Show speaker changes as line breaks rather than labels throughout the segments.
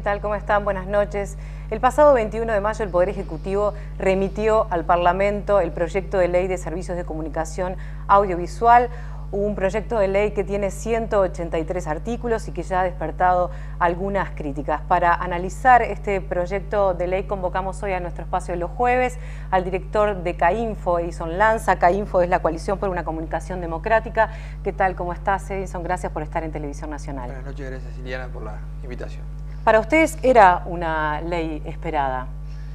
tal? ¿Cómo están? Buenas noches. El pasado 21 de mayo el Poder Ejecutivo remitió al Parlamento el proyecto de ley de servicios de comunicación audiovisual, un proyecto de ley que tiene 183 artículos y que ya ha despertado algunas críticas. Para analizar este proyecto de ley convocamos hoy a nuestro espacio de los jueves al director de CAINFO, Edison Lanza. CAINFO es la Coalición por una Comunicación Democrática. ¿Qué tal? ¿Cómo estás, Edison? Gracias por estar en Televisión Nacional.
Buenas noches, gracias Liliana por la invitación.
Para ustedes era una ley esperada.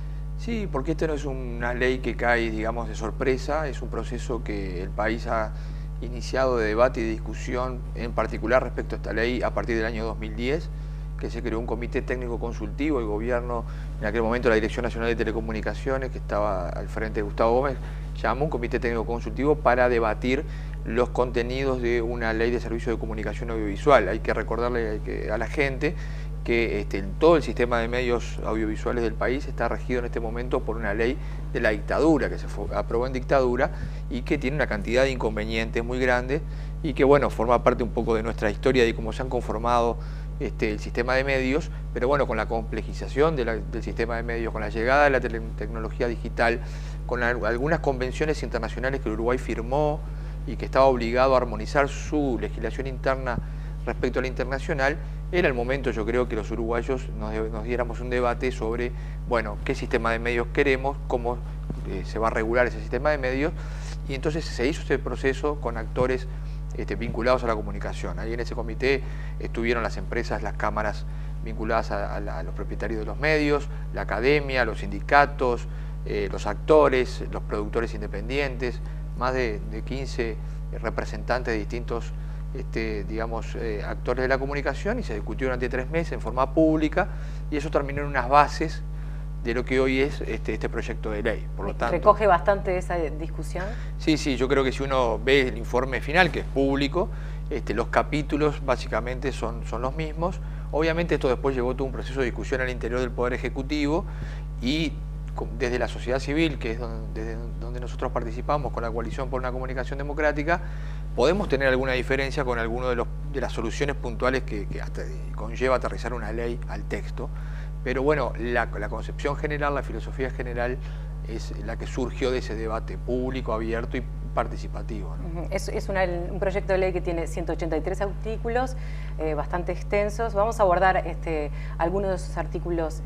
Sí, porque esta no es una ley que cae, digamos, de sorpresa, es un proceso que el país ha iniciado de debate y de discusión, en particular respecto a esta ley, a partir del año 2010, que se creó un comité técnico consultivo. El gobierno, en aquel momento la Dirección Nacional de Telecomunicaciones, que estaba al frente de Gustavo Gómez, llamó un comité técnico consultivo para debatir los contenidos de una ley de servicios de comunicación audiovisual. Hay que recordarle a la gente que todo el sistema de medios audiovisuales del país está regido en este momento por una ley de la dictadura, que se aprobó en dictadura y que tiene una cantidad de inconvenientes muy grandes y que, bueno, forma parte un poco de nuestra historia de cómo se han conformado el sistema de medios, pero bueno, con la complejización del sistema de medios, con la llegada de la tecnología digital, con algunas convenciones internacionales que el Uruguay firmó y que estaba obligado a armonizar su legislación interna respecto a la internacional, era el momento, yo creo, que los uruguayos nos diéramos un debate sobre, bueno, qué sistema de medios queremos, cómo se va a regular ese sistema de medios, y entonces se hizo ese proceso con actores vinculados a la comunicación. Ahí en ese comité estuvieron las empresas, las cámaras vinculadas a los propietarios de los medios, la academia, los sindicatos, los actores, los productores independientes, más de 15 representantes de distintos actores de la comunicación, y se discutió durante 3 meses en forma pública, y eso terminó en unas bases de lo que hoy es este proyecto de ley. Por lo tanto,
¿recoge bastante esa discusión?
Sí, yo creo que si uno ve el informe final, que es público, los capítulos básicamente son los mismos. Obviamente esto después llevó todo un proceso de discusión al interior del Poder Ejecutivo, y desde la sociedad civil, que es desde donde nosotros participamos con la Coalición por una Comunicación Democrática, podemos tener alguna diferencia con alguno de las soluciones puntuales que hasta conlleva aterrizar una ley al texto. Pero bueno, la concepción general, la filosofía general es la que surgió de ese debate público, abierto y participativo, ¿no?
Es un proyecto de ley que tiene 183 artículos, bastante extensos. Vamos a abordar algunos de esos artículos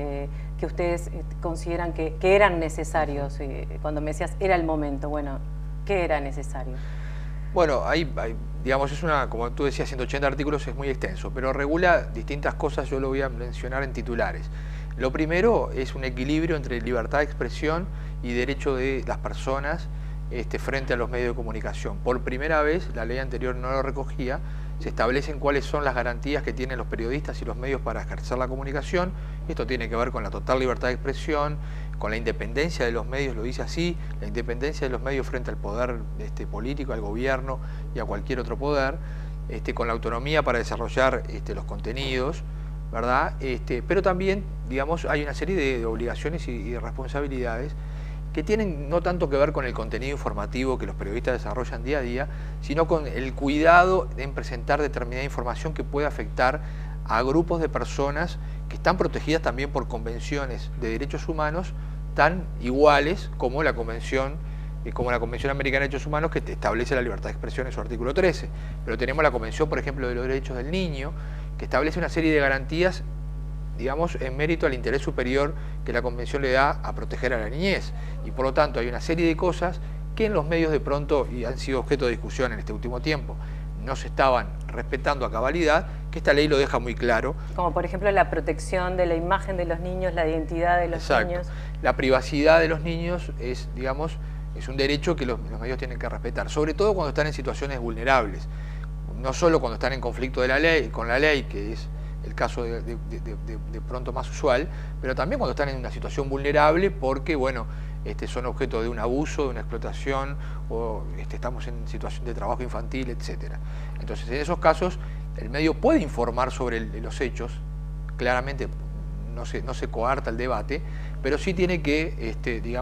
que ustedes consideran que eran necesarios. Cuando me decías, era el momento, bueno, ¿qué era necesario?
Bueno, digamos, como tú decías, 180 artículos, es muy extenso, pero regula distintas cosas. Yo lo voy a mencionar en titulares. Lo primero es un equilibrio entre libertad de expresión y derecho de las personas frente a los medios de comunicación. Por primera vez, la ley anterior no lo recogía, se establecen cuáles son las garantías que tienen los periodistas y los medios para ejercer la comunicación. Esto tiene que ver con la total libertad de expresión, con la independencia de los medios, lo dice así, la independencia de los medios frente al poder político, al gobierno y a cualquier otro poder, con la autonomía para desarrollar los contenidos, ¿verdad? Pero también, digamos, hay una serie de obligaciones y de responsabilidades que tienen no tanto que ver con el contenido informativo que los periodistas desarrollan día a día, sino con el cuidado en presentar determinada información que puede afectar a grupos de personas que están protegidas también por convenciones de derechos humanos tan iguales como la Convención Americana de Derechos Humanos, que establece la libertad de expresión en su artículo 13. Pero tenemos la Convención, por ejemplo, de los Derechos del Niño, que establece una serie de garantías, digamos, en mérito al interés superior que la Convención le da a proteger a la niñez. Y por lo tanto hay una serie de cosas que en los medios de pronto, y han sido objeto de discusión en este último tiempo, no se estaban respetando a cabalidad, que esta ley lo deja muy claro.
Como por ejemplo la protección de la imagen de los niños, la identidad de los niños.
La privacidad de los niños es, digamos, es un derecho que los medios tienen que respetar, sobre todo cuando están en situaciones vulnerables. No solo cuando están en conflicto con la ley, que es el caso de pronto más usual, pero también cuando están en una situación vulnerable porque, bueno, son objeto de un abuso, de una explotación, o estamos en situación de trabajo infantil, etc. Entonces, en esos casos, el medio puede informar sobre los hechos, claramente no se coarta el debate, pero sí tiene que,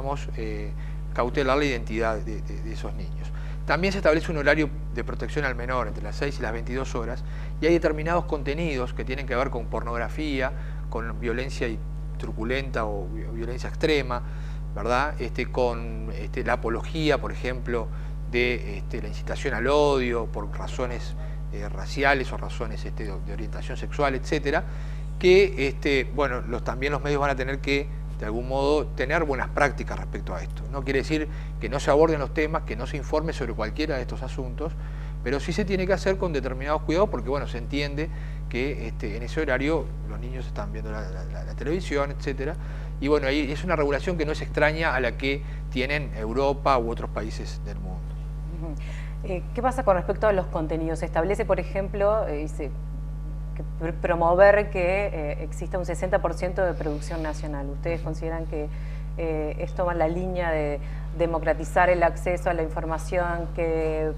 cautelar la identidad de esos niños. También se establece un horario de protección al menor entre las 6 y las 22 horas, y hay determinados contenidos que tienen que ver con pornografía, con violencia truculenta o violencia extrema, ¿verdad? Con la apología, por ejemplo, de la incitación al odio por razones raciales o razones de orientación sexual, etcétera, que bueno, también los medios van a tener que, de algún modo, tener buenas prácticas respecto a esto. No quiere decir que no se aborden los temas, que no se informe sobre cualquiera de estos asuntos, pero sí se tiene que hacer con determinados cuidados porque, bueno, se entiende que en ese horario los niños están viendo la televisión, etcétera, y bueno, ahí es una regulación que no es extraña a la que tienen Europa u otros países del mundo.
¿Qué pasa con respecto a los contenidos? Se establece, por ejemplo, promover que exista un 60% de producción nacional. ¿Ustedes consideran que esto va en la línea de democratizar el acceso a la información que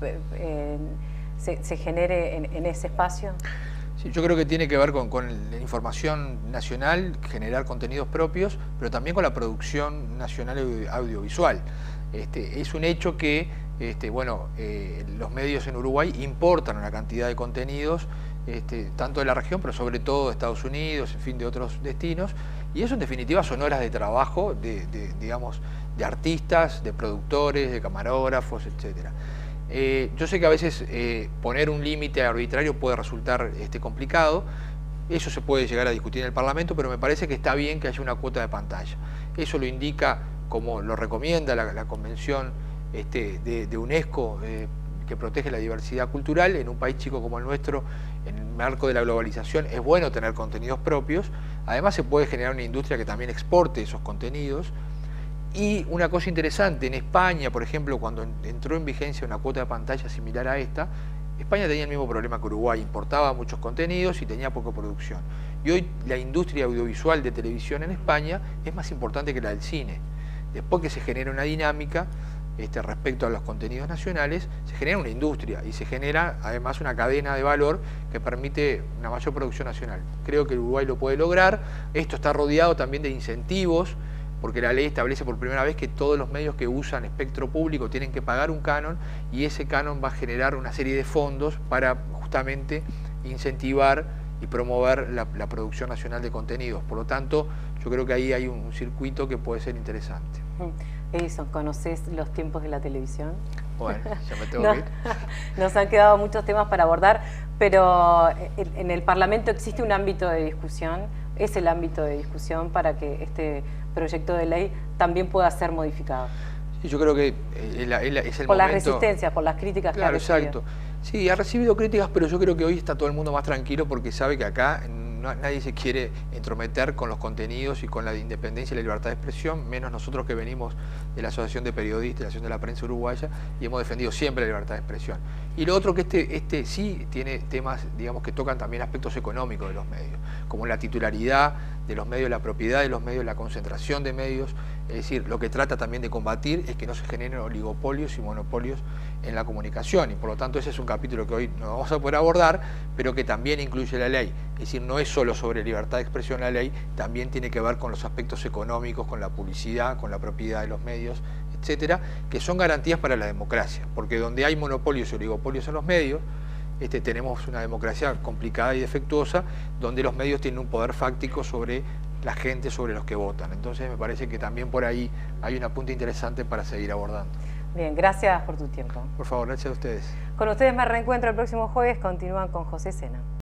se genere en ese espacio?
Sí, yo creo que tiene que ver con la información nacional, generar contenidos propios, pero también con la producción nacional audiovisual. Es un hecho que bueno, los medios en Uruguay importan una cantidad de contenidos, tanto de la región, pero sobre todo de Estados Unidos, en fin, de otros destinos, y eso en definitiva son horas de trabajo digamos, de artistas, de productores, de camarógrafos, etcétera. Yo sé que a veces poner un límite arbitrario puede resultar complicado, eso se puede llegar a discutir en el Parlamento, pero me parece que está bien que haya una cuota de pantalla. Eso lo indica, como lo recomienda la Convención de UNESCO, que protege la diversidad cultural. En un país chico como el nuestro, en el marco de la globalización, es bueno tener contenidos propios. Además se puede generar una industria que también exporte esos contenidos. Y una cosa interesante, en España, por ejemplo, cuando entró en vigencia una cuota de pantalla similar a esta, España tenía el mismo problema que Uruguay, importaba muchos contenidos y tenía poca producción. Y hoy la industria audiovisual de televisión en España es más importante que la del cine. Después que se genera una dinámica respecto a los contenidos nacionales, se genera una industria y se genera además una cadena de valor que permite una mayor producción nacional. Creo que Uruguay lo puede lograr. Esto está rodeado también de incentivos, porque la ley establece por primera vez que todos los medios que usan espectro público tienen que pagar un canon, y ese canon va a generar una serie de fondos para justamente incentivar y promover la producción nacional de contenidos. Por lo tanto, yo creo que ahí hay un circuito que puede ser interesante.
Edison, ¿conoces los tiempos de la televisión?
Bueno, ya me tengo que ir.
Nos han quedado muchos temas para abordar, pero en el Parlamento existe un ámbito de discusión, es el ámbito de discusión para que este proyecto de ley también pueda ser modificado.
Sí, yo creo que es el momento...
Por las resistencias, por las críticas que ha recibido.
Claro, exacto. Sí, ha recibido críticas, pero yo creo que hoy está todo el mundo más tranquilo porque sabe que acá nadie se quiere entrometer con los contenidos y con la independencia y la libertad de expresión, menos nosotros que venimos de la Asociación de Periodistas, de la Asociación de la Prensa Uruguaya, y hemos defendido siempre la libertad de expresión. Y lo otro, que sí tiene temas, digamos, que tocan también aspectos económicos de los medios, como la titularidad de los medios, la propiedad de los medios, la concentración de medios. Es decir, lo que trata también de combatir es que no se generen oligopolios y monopolios en la comunicación, y por lo tanto ese es un capítulo que hoy no vamos a poder abordar, pero que también incluye la ley. Es decir, no es solo sobre libertad de expresión la ley, también tiene que ver con los aspectos económicos, con la publicidad, con la propiedad de los medios, etcétera, que son garantías para la democracia, porque donde hay monopolios y oligopolios en los medios, tenemos una democracia complicada y defectuosa, donde los medios tienen un poder fáctico sobre la gente, sobre los que votan. Entonces me parece que también por ahí hay una punta interesante para seguir abordando.
Bien, gracias por tu tiempo.
Por favor, gracias a ustedes.
Con ustedes me reencuentro el próximo jueves. Continúan con José Sena.